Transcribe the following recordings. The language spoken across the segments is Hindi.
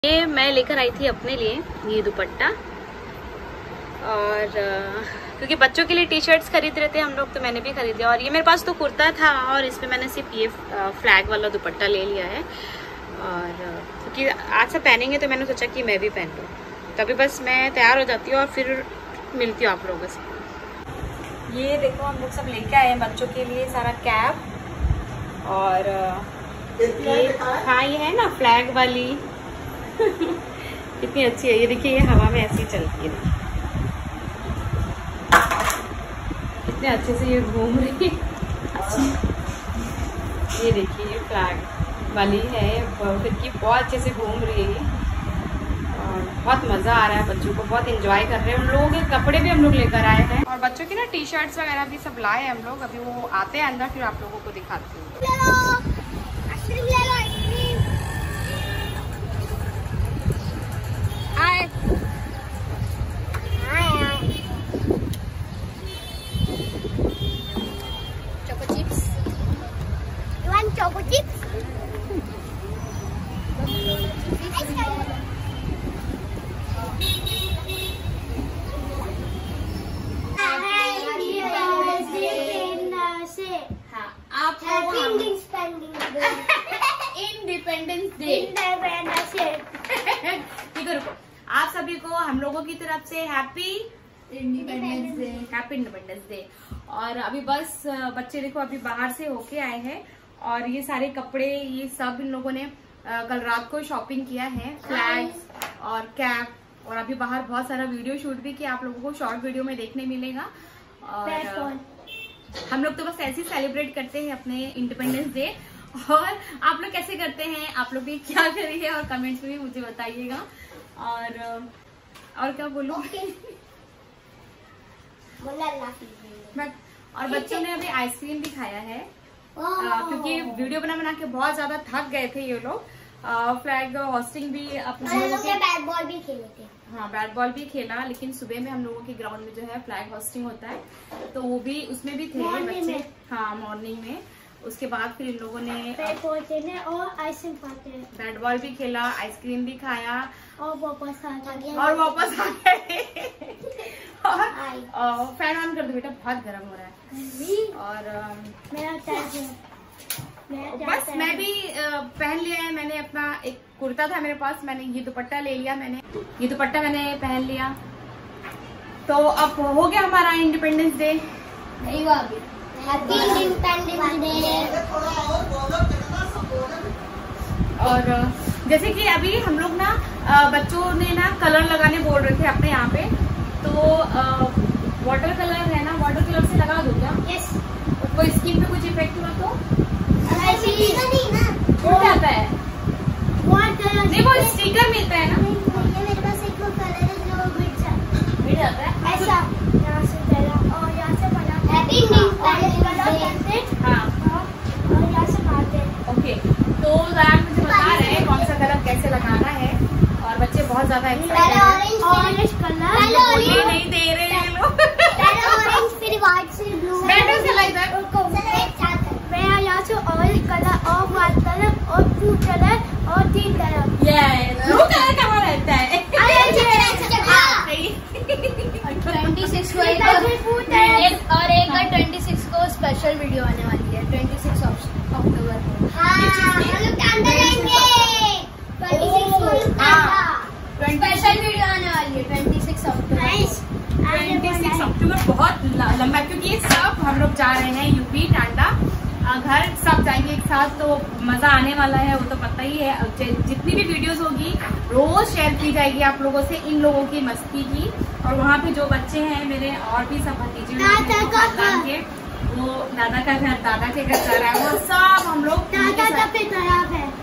ये मैं लेकर आई थी अपने लिए ये दुपट्टा, और क्योंकि बच्चों के लिए टी शर्ट्स खरीद रहे थे हम लोग, तो मैंने भी खरीदा। और ये मेरे पास तो कुर्ता था और इसमें मैंने सिर्फ ये फ्लैग वाला दुपट्टा ले लिया है। और क्योंकि आज से पहनेंगे तो मैंने सोचा कि मैं भी पहन लूँ। तभी बस मैं तैयार हो जाती हूँ और फिर मिलती हूँ आप लोगों से। ये देखो हम लोग सब लेके आए हैं बच्चों के लिए सारा कैप, और ये हाँ ये है ना फ्लैग वाली कितनी अच्छी है। ये देखिए ये हवा में ऐसी चलती है, कितने अच्छे से ये घूम रही है। अच्छा ये देखिए ये फ्लैग वाली है, फिर बहुत अच्छे से घूम रही है और बहुत मजा आ रहा है। बच्चों को बहुत एंजॉय कर रहे हैं। उन लोगों के कपड़े भी हम लोग लेकर आए हैं और बच्चों की ना टी शर्ट्स वगैरह भी सब लाए हैं हम लोग। अभी वो आते हैं अंदर, फिर आप लोगों को दिखाती हूँ। इंडिपेंडेंस डे ठीक है, रुको। आप सभी को हम लोगों की तरफ से हैप्पी इंडिपेंडेंस डे। और अभी बस बच्चे देखो अभी बाहर से होके आए हैं और ये सारे कपड़े ये सब इन लोगों ने कल रात को शॉपिंग किया है, फ्लैग्स और कैप। और अभी बाहर बहुत सारा वीडियो शूट भी किया, आप लोगों को शॉर्ट वीडियो में देखने मिलेगा। और हम लोग तो बस ऐसे ही सेलिब्रेट करते हैं अपने इंडिपेंडेंस डे। और आप लोग कैसे करते हैं, आप लोग भी क्या करिए और कमेंट्स में भी मुझे बताइएगा। और क्या बोलूं और बच्चों ने अभी आइसक्रीम भी खाया है क्योंकि वीडियो बना के बहुत ज्यादा थक गए थे ये लोग। फ्लैग होस्टिंग भी अपने बैट बॉल भी खेले थे। हाँ बैट बॉल भी खेला, लेकिन सुबह में हम लोगों के ग्राउंड में जो है फ्लैग होस्टिंग होता है तो वो भी उसमें भी थे बच्चे। हाँ मॉर्निंग में। उसके बाद फिर इन लोगों ने और आइसक्रीम खाते हैं, बैट बॉल भी खेला, आइसक्रीम भी खाया और वापस आ गए और फैन ऑन कर दो बेटा, बहुत गर्म हो रहा है। और बस मैं भी पहन लिया है। मैंने अपना एक कुर्ता था मेरे पास, मैंने ये दुपट्टा ले लिया, ये दुपट्टा मैंने पहन लिया। तो अब हो गया हमारा इंडिपेंडेंस डे। नहीं हुआ अभी। Happy independence day. और जैसे कि अभी हम लोग ना बच्चों ने ना कलर लगाने बोल रहे थे अपने यहाँ पे, तो वाटर कलर है ना, वाटर कलर से लगा दो क्या? यस। कोई स्किन पे कुछ इफेक्ट हुआ तो हो जाता है। नहीं वो स्टिकर मिलता है ना, मेरे पास एक कलर है जो मिट जाता है ऐसा, यहाँ से पहला और यहाँ से पहला हैप्पी इंडिपेंडेंस डे। हाँ और यहाँ से मारते। ओके तो जरा मुझे बता रहे हैं कौन सा कलर कैसे लगाना है, और बच्चे बहुत ज्यादा एक्साइटेड। ऑरेंज कलर ये नहीं दे रहे हैं लोग। ऑरेंज फिर व्हाइट से ब्लू। मैं यहाँ से ऑरेंज कलर और व्हाइट कलर और ब्लू कलर और ग्रीन कलर। ब्लू कलर कहाँ रहता है? 26 को एक और 26 को स्पेशल वीडियो आने वाली है, 26 अक्टूबर को। स्पेशल वीडियो आने वाली है 26 अक्टूबर। 26 अक्टूबर बहुत लंबा, क्योंकि ये सब हम लोग जा रहे हैं यूपी टांडा घर, सब जाएंगे एक साथ, तो मजा आने वाला है वो तो पता ही है। जितनी भी वीडियोस होगी रोज शेयर की जाएगी आप लोगों से, इन लोगों की मस्ती की। और वहाँ पे जो बच्चे हैं मेरे और भी सब भतीजे के, वो दादा का घर, दादा के घर जा रहा है, वो सब हम लोग खराब है।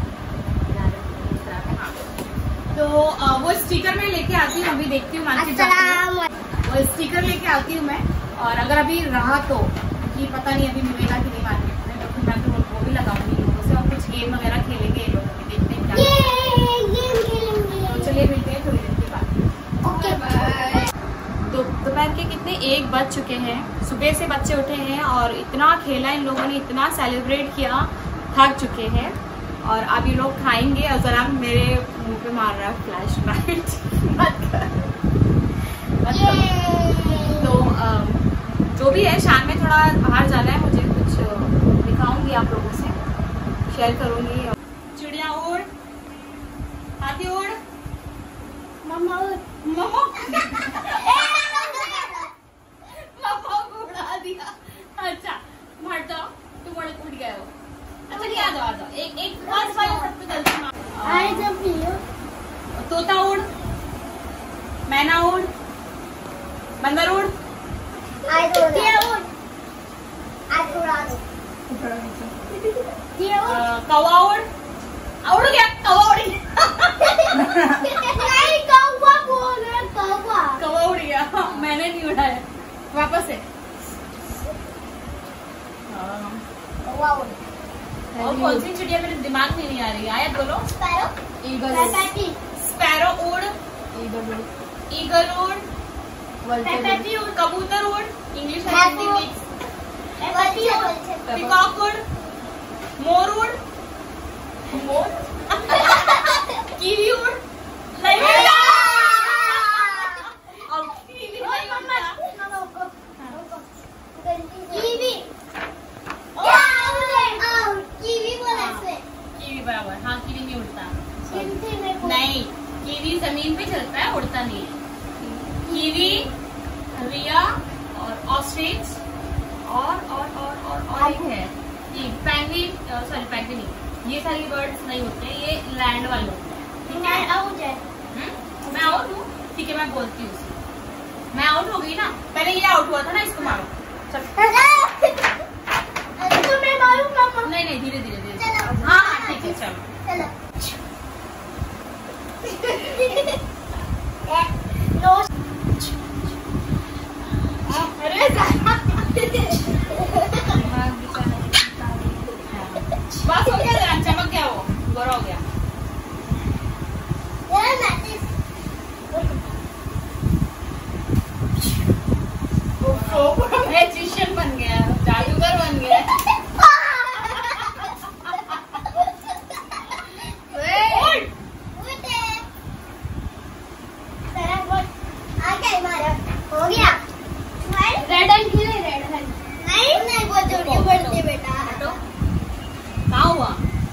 तो वो स्टिकर मैं लेके आती हूँ, अभी देखती हूँ मार्केट वो स्टिकर लेके आती हूँ मैं। और अगर अभी रहा तो कि पता नहीं अभी मिलेगा कि नहीं मार्केट में, तो फिर मैं तो वो भी लगाऊंगी लोगों से और कुछ गेम वगैरह खेलेंगे ये लोग भी, देखते हैं क्या। तो चलिए मिलते हैं थोड़ी देर के बाद। तो दोपहर के कितने 1 बज चुके हैं। सुबह से बच्चे उठे हैं और इतना खेला इन लोगों ने, इतना सेलिब्रेट किया, थक चुके हैं। और अब ये लोग खाएंगे और जरा मेरे मुंह पे मार रहा है फ्लैश लाइट। तो जो भी है, शाम में थोड़ा बाहर जाना है मुझे, कुछ दिखाऊंगी आप लोगों से, शेयर करूंगी। चिड़िया उड़, हाथी उड़, मम्मा उड़, मम्मा मम्मा को उड़ा दिया। अच्छा तुम हट जाओ, तुम उड़ गए हो। अच्छा नहीं, आ जाओ आ जाओ, एक बस वाला सब पे जल्दी मारो। आई जब लियो तोता उड़, मैना उड़, बंदर उड़, आई उड़, आई उड़ा दो, कौवा उड़, उड़ गया, कौवा उड़ गया। नहीं कौवा बोल रहा, कौवा कौवा उड़ गया, मैंने नहीं उड़ाया। वापस से कौवा उड़। और कौन सी चिड़िया मेरे दिमाग में नहीं आ रही है, आया बोलो। स्पैरो, ईगल, पेपी, स्पैरो उड़, ईगल उड़, पेपी उड़, कबूतर उड़, इंग्लिश और हैपी हिंदी उड़, मिक्स, पेपी उड़, पिकॉक उड़, मोर उड़, मोर, कीवी उड़, नहीं उड़ा। अब कीवी नहीं उड़ता। कीवी, कीवी बोला से, कीवी बराबर, हाँ कीवी नहीं उड़ता। हिंदी में बोल। नहीं, कीवी जमीन पे चलता है, उड़ता नहीं है। कीवी, रिया और ऑस्ट्रिच और एक है पेंगुइन, सॉरी पेंगुइन नहीं, ये सारी बर्ड्स नहीं होते, ये लैंड वाले होते हैं। ठीक है, मैं आउट है, मैं आउट हूँ, ठीक है मैं बोलती हूँ उसे। मैं आउट हो गई ना, पहले ये आउट हुआ था ना, इसको मारो। चल तो मैं मारूंगा। नहीं नहीं, धीरे धीरे धीरे। चलो। हाँ हाँ ठीक है, चलो। चलो। नो। अरे बस हो गया, जरा चमक गया, वो गोरा हो गया। मैजिशियन बन गया, जादूगर बन गया। हो गया। रेड एंड खेले, रेड एंड नहीं बहुत जोर बढ़ते बेटा। कहाँ हुआ?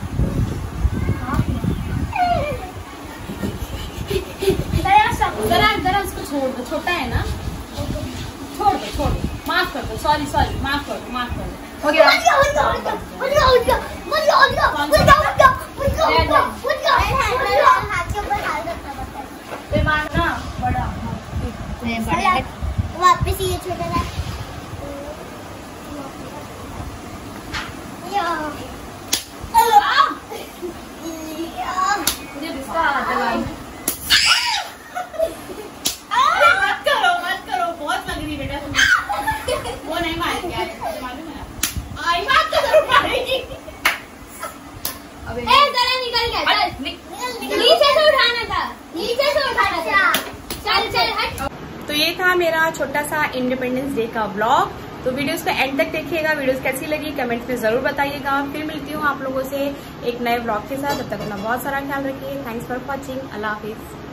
जरा उसको छोड़ दो, छोटा है ना, छोड़ दो, माफ कर दो, सॉरी माफ कर दो, हो गया। मारना बड़ा वापिस ये छोटा था। मुझे गुस्सा आता है। मत करो, बहुत लग रही बेटा तुम्हें। वो नहीं मारेगी, मालूम है। आई बात करो, मारेगी। ए जरा निकल गया, नीचे से उठाना था, चल हट। तो ये था मेरा छोटा सा इंडिपेंडेंस डे का व्लॉग। तो वीडियोस को एंड तक देखिएगा, वीडियोस कैसी लगी कमेंट्स में जरूर बताइएगा। फिर मिलती हूँ आप लोगों से एक नए व्लॉग के साथ, तब तक अपना बहुत सारा ख्याल रखिए। थैंक्स फॉर वॉचिंग, अल्लाह हाफिज।